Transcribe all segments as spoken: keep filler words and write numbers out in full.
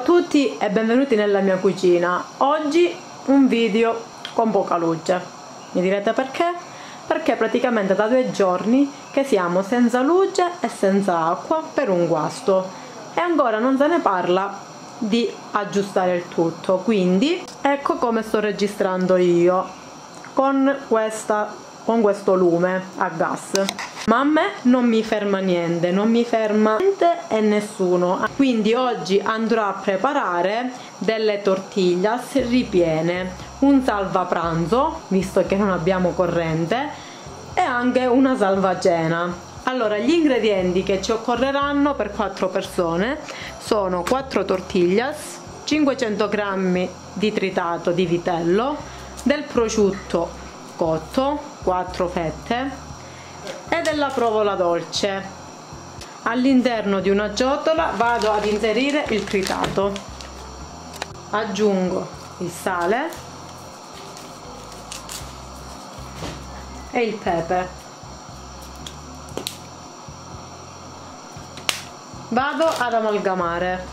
a tutti e benvenuti nella mia cucina. Oggi un video con poca luce. Mi direte perché? Perché praticamente da due giorni che siamo senza luce e senza acqua per un guasto e ancora non se ne parla di aggiustare il tutto. Quindi ecco come sto registrando io con questa con questo lume a gas, ma a me non mi ferma niente, non mi ferma niente e nessuno. Quindi oggi andrò a preparare delle tortillas ripiene, un salvapranzo visto che non abbiamo corrente e anche una salvacena. Allora, gli ingredienti che ci occorreranno per quattro persone sono quattro tortillas, cinquecento grammi di tritato di vitello, del prosciutto cotto, quattro fette, e della provola dolce. All'interno di una ciotola vado ad inserire il tritato, aggiungo il sale e il pepe, vado ad amalgamare.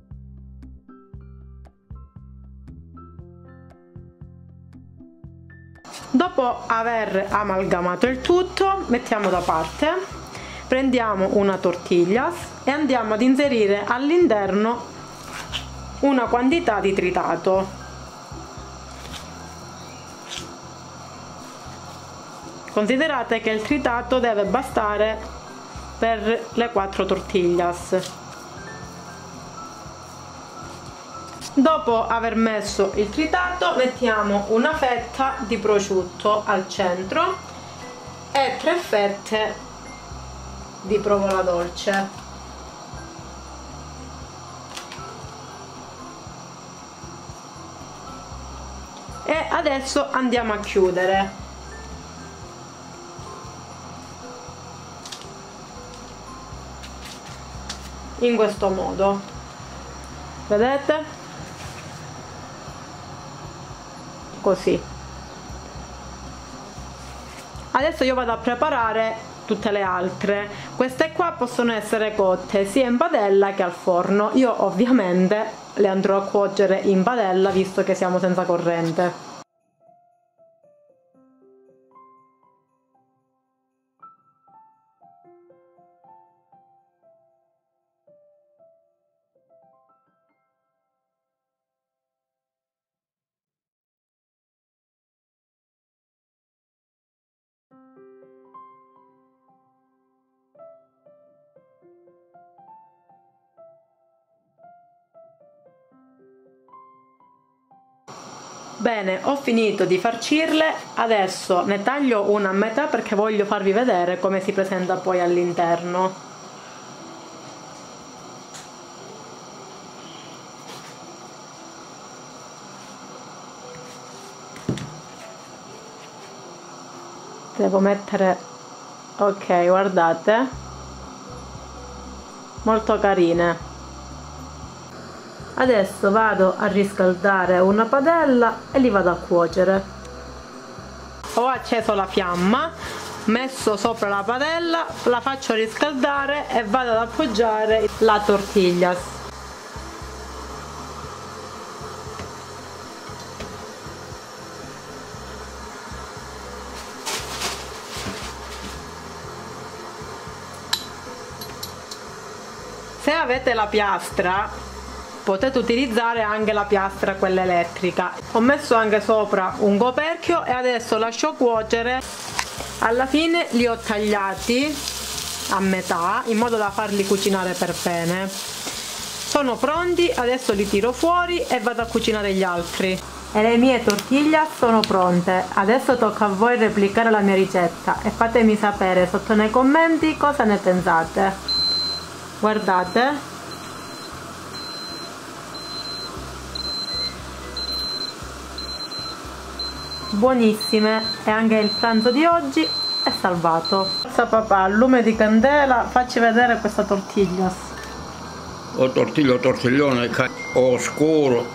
Dopo aver amalgamato il tutto, mettiamo da parte, prendiamo una tortiglia e andiamo ad inserire all'interno una quantità di tritato. Considerate che il tritato deve bastare per le quattro tortillas. Dopo aver messo il tritato mettiamo una fetta di prosciutto al centro e tre fette di provola dolce. E adesso andiamo a chiudere. In questo modo, vedete? Così. Adesso io vado a preparare tutte le altre. Queste qua possono essere cotte sia in padella che al forno. Io ovviamente le andrò a cuocere in padella visto che siamo senza corrente. Bene, ho finito di farcirle, adesso ne taglio una a metà perché voglio farvi vedere come si presenta poi all'interno. Devo mettere, ok, guardate, molto carine. Adesso vado a riscaldare una padella e li vado a cuocere. Ho acceso la fiamma, messo sopra la padella, la faccio riscaldare e vado ad appoggiare la tortiglia. Se avete la piastra potete utilizzare anche la piastra, quella elettrica. Ho messo anche sopra un coperchio e adesso lascio cuocere. Alla fine li ho tagliati a metà in modo da farli cucinare per bene. Sono pronti, adesso li tiro fuori e vado a cucinare gli altri. E le mie tortiglie sono pronte. Adesso tocca a voi replicare la mia ricetta e fatemi sapere sotto nei commenti cosa ne pensate. Guardate. Buonissime, e anche il pranzo di oggi è salvato. Forza papà, al lume di candela, facci vedere questa tortiglia. O tortiglia o tortiglione oscuro.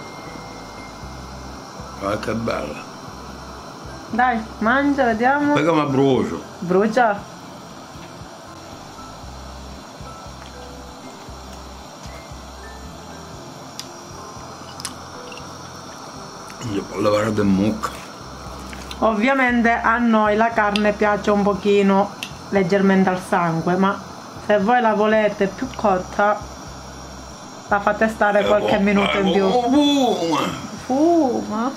Ah, che bella. Dai, mangia, vediamo. Perché mi brucio. Brucia? Si può levare del mucca. Ovviamente a noi la carne piace un pochino leggermente al sangue, ma se voi la volete più cotta la fate stare qualche Eh, minuto in più. Fuma. Fuma.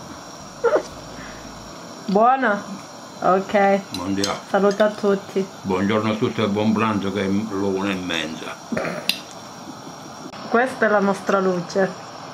Buona? Ok. Mandiamo. Saluto a tutti. Buongiorno a tutti e buon pranzo che è l'una e mezza. Questa è la nostra luce.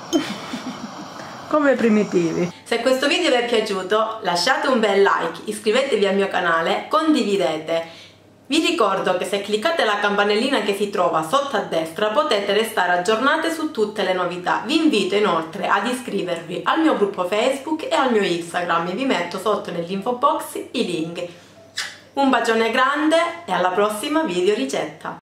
Come primitivi. Se questo video vi è piaciuto lasciate un bel like, iscrivetevi al mio canale, condividete. Vi ricordo che se cliccate la campanellina che si trova sotto a destra potete restare aggiornate su tutte le novità. Vi invito inoltre ad iscrivervi al mio gruppo Facebook e al mio Instagram, vi metto sotto nell'info box i link. Un bacione grande e alla prossima video ricetta!